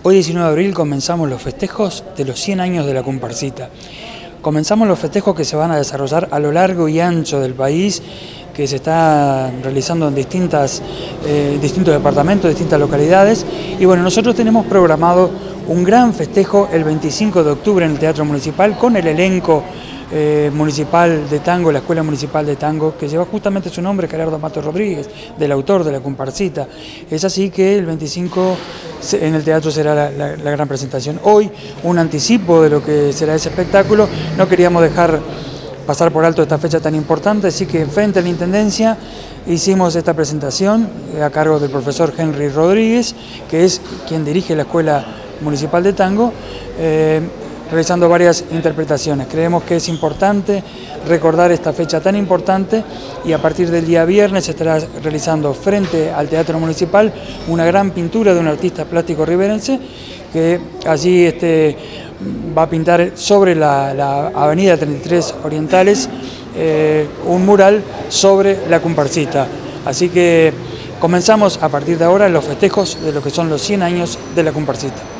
Hoy 19 de abril comenzamos los festejos de los 100 años de la comparsita. Comenzamos los festejos que se van a desarrollar a lo largo y ancho del país, que se está realizando en distintos departamentos, distintas localidades. Y bueno, nosotros tenemos programado un gran festejo el 25 de octubre en el Teatro Municipal con el elenco municipal de tango, la Escuela Municipal de Tango, que lleva justamente su nombre, Gerardo Mato Rodríguez, del autor de la comparsita. Es así que el 25 en el teatro será la gran presentación. Hoy, un anticipo de lo que será ese espectáculo. No queríamos dejar pasar por alto esta fecha tan importante, así que frente a la Intendencia hicimos esta presentación a cargo del profesor Henry Rodríguez, que es quien dirige la Escuela Municipal de Tango, realizando varias interpretaciones. Creemos que es importante recordar esta fecha tan importante y a partir del día viernes se estará realizando frente al Teatro Municipal una gran pintura de un artista plástico riverense que allí va a pintar sobre la avenida 33 Orientales un mural sobre la comparsita. Así que comenzamos a partir de ahora los festejos de lo que son los 100 años de la comparsita.